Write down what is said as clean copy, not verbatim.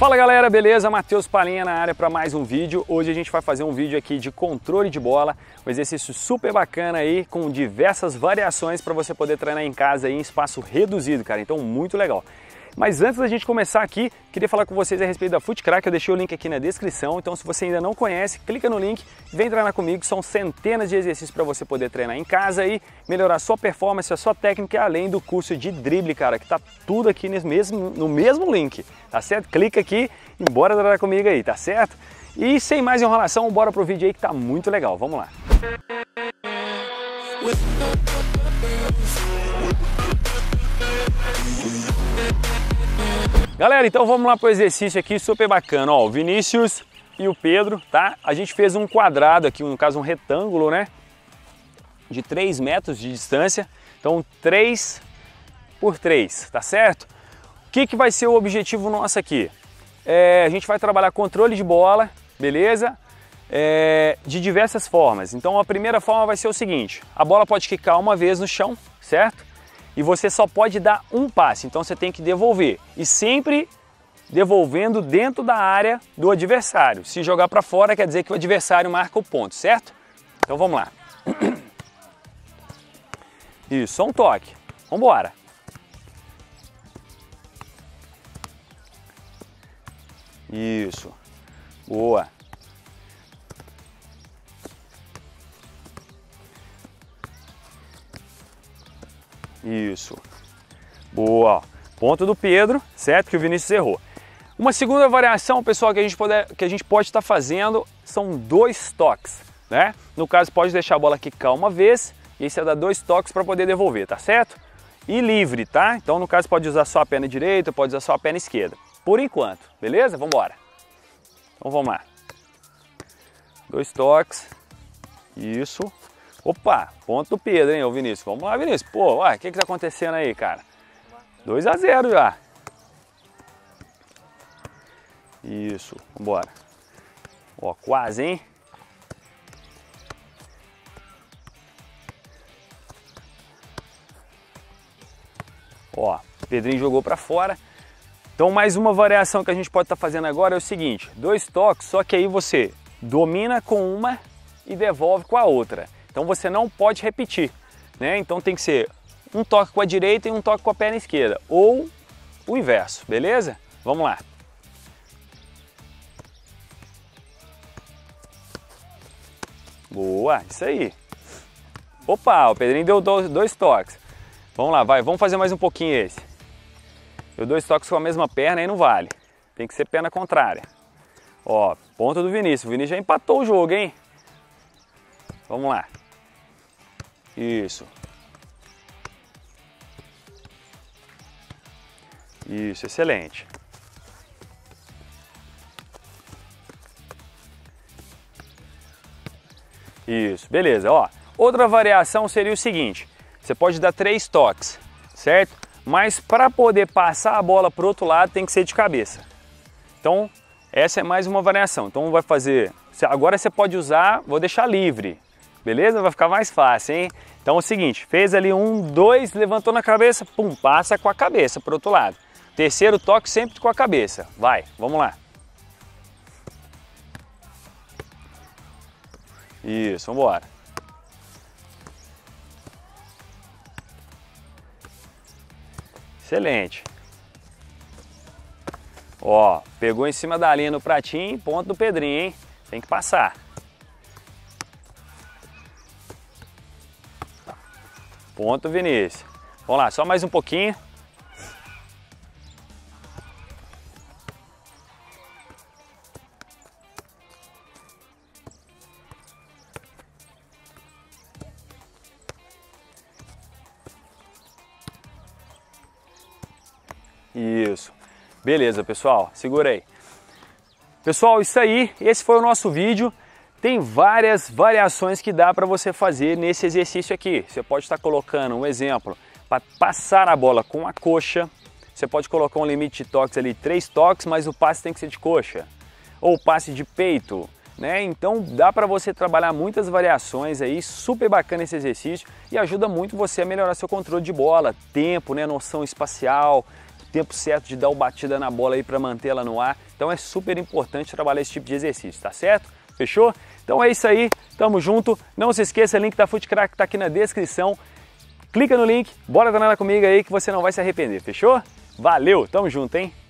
Fala galera, beleza? Matheus Palinha na área para mais um vídeo. Hoje a gente vai fazer um vídeo aqui de controle de bola, um exercício super bacana aí, com diversas variações para você poder treinar em casa aí em espaço reduzido, cara. Então muito legal. Mas antes da gente começar aqui, queria falar com vocês a respeito da FutCrack. Eu deixei o link aqui na descrição, então se você ainda não conhece, clica no link, vem treinar comigo. São centenas de exercícios para você poder treinar em casa e melhorar a sua performance, a sua técnica, além do curso de drible, cara, que tá tudo aqui no mesmo link, tá certo? Clica aqui e bora treinar comigo aí, tá certo? E sem mais enrolação, bora pro vídeo aí que tá muito legal, vamos lá. Galera, então vamos lá para o exercício aqui super bacana, ó, o Vinícius e o Pedro, tá? A gente fez um quadrado aqui, no caso um retângulo, né? De 3 metros de distância, então 3 por 3, tá certo? O que vai ser o objetivo nosso aqui? A gente vai trabalhar controle de bola, beleza? De diversas formas. Então a primeira forma vai ser o seguinte, a bola pode quicar uma vez no chão, certo? E você só pode dar um passe, então você tem que devolver. E sempre devolvendo dentro da área do adversário. Se jogar para fora, quer dizer que o adversário marca o ponto, certo? Então vamos lá. Isso, só um toque. Vamos embora. Isso. Boa. Isso. Boa. Ponto do Pedro, certo? Que o Vinícius errou. Uma segunda variação, pessoal, que a gente pode estar fazendo são 2 toques, né? No caso, pode deixar a bola quicar uma vez e aí você dá 2 toques para poder devolver, tá certo? E livre, tá? Então, no caso, pode usar só a perna direita, pode usar só a perna esquerda. Por enquanto, beleza? Vamos embora. Então, vamos lá. 2 toques. Isso. Opa, ponto do Pedro, hein, ô Vinícius. Vamos lá, Vinícius. Pô, o que tá acontecendo aí, cara? 2-0 já. Isso, vambora. Ó, quase, hein? Ó, o Pedrinho jogou pra fora. Então, mais uma variação que a gente pode estar fazendo agora é o seguinte. 2 toques, só que aí você domina com uma e devolve com a outra. Então você não pode repetir, né? Então tem que ser um toque com a direita e um toque com a perna esquerda, ou o inverso, beleza? Vamos lá. Boa, isso aí. Opa, o Pedrinho deu 2 toques. Vamos lá, vai, vamos fazer mais um pouquinho esse. Deu 2 toques com a mesma perna, aí não vale. Tem que ser perna contrária. Ó, ponto do Vinícius. O Vinícius já empatou o jogo, hein? Vamos lá. Isso. Isso, excelente. Isso, beleza, ó. Outra variação seria o seguinte, você pode dar 3 toques, certo? Mas para poder passar a bola para o outro lado tem que ser de cabeça. Então, essa é mais uma variação. Então vai fazer, agora você pode usar, vou deixar livre. Beleza? Vai ficar mais fácil, hein? Então é o seguinte, fez ali 1, 2, levantou na cabeça, pum, passa com a cabeça para o outro lado. Terceiro toque sempre com a cabeça. Vai, vamos lá. Isso, vamos embora. Excelente. Ó, pegou em cima da linha no pratinho, ponto do Pedrinho, hein? Tem que passar. Ponto, Vinícius. Vamos lá, só mais um pouquinho. Isso. Beleza, pessoal. Segura aí. Pessoal, isso aí. Esse foi o nosso vídeo. Tem várias variações que dá para você fazer nesse exercício aqui. Você pode estar colocando um exemplo para passar a bola com a coxa. Você pode colocar um limite de toques ali, 3 toques, mas o passe tem que ser de coxa. Ou passe de peito, né? Então dá para você trabalhar muitas variações aí, super bacana esse exercício e ajuda muito você a melhorar seu controle de bola, tempo, né? Noção espacial, tempo certo de dar o batida na bola aí para manter ela no ar. Então é super importante trabalhar esse tipo de exercício, tá certo? Fechou? Então é isso aí, tamo junto. Não se esqueça, o link da FootCrack tá aqui na descrição. Clica no link, bora treinar comigo aí que você não vai se arrepender, fechou? Valeu, tamo junto, hein?